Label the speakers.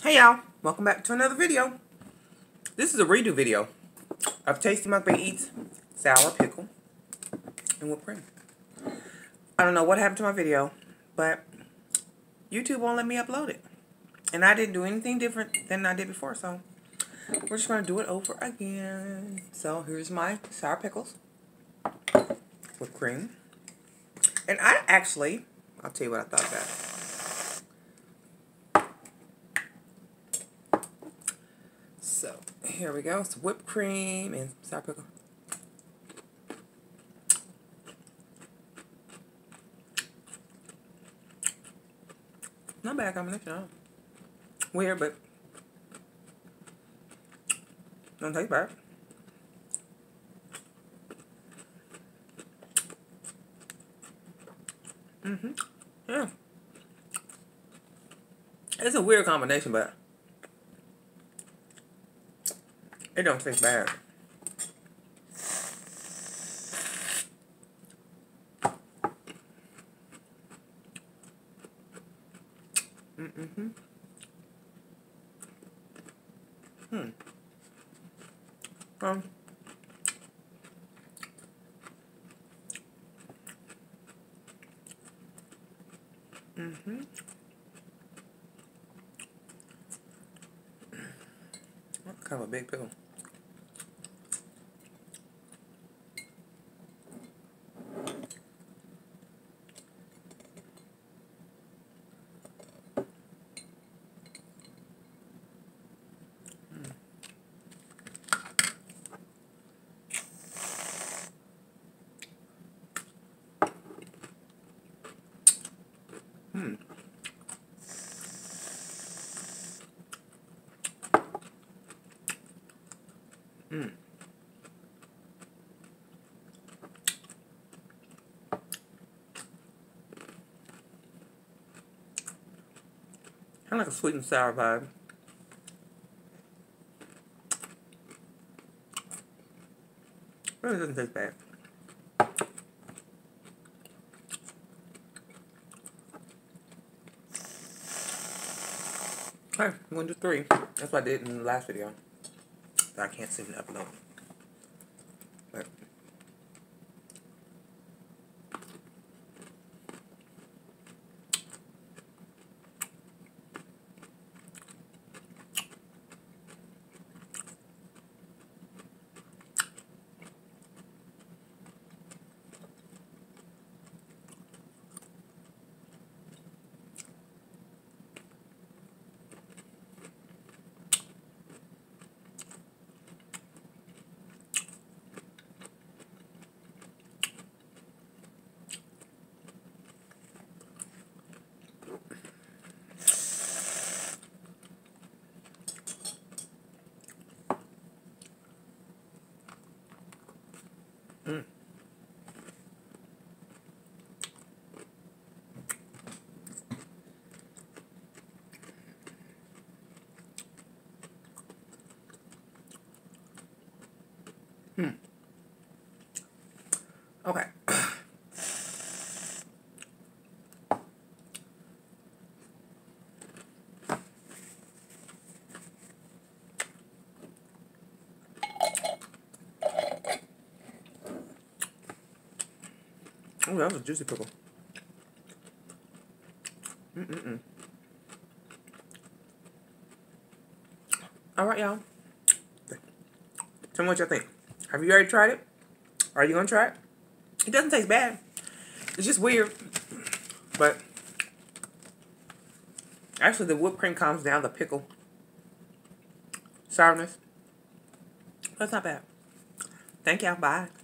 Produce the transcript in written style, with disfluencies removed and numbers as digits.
Speaker 1: Hey y'all, welcome back to another video. This is a redo video of Tasty Mukbang Eats Sour Pickle and Whipped Cream. I don't know what happened to my video, but YouTube won't let me upload it. And I didn't do anything different than I did before, so we're just going to do it over again. So here's my sour pickles with cream. And I'll tell you what I thought about it. So, here we go. Some whipped cream and sour pickle. Not bad combination, huh? Weird, but don't taste bad. Yeah. It's a weird combination, but it don't taste bad. Kind of a big pickle. Kind of like a sweet and sour vibe. Really doesn't taste bad. Okay, I'm going to do 3. That's what I did in the last video. I can't seem to upload. But okay. Oh, that was a juicy pickle. Alright, y'all. Tell me what y'all think. Have you already tried it? Are you going to try it? It doesn't taste bad. It's just weird. But actually, the whipped cream calms down the pickle sourness. That's not bad. Thank y'all. Bye.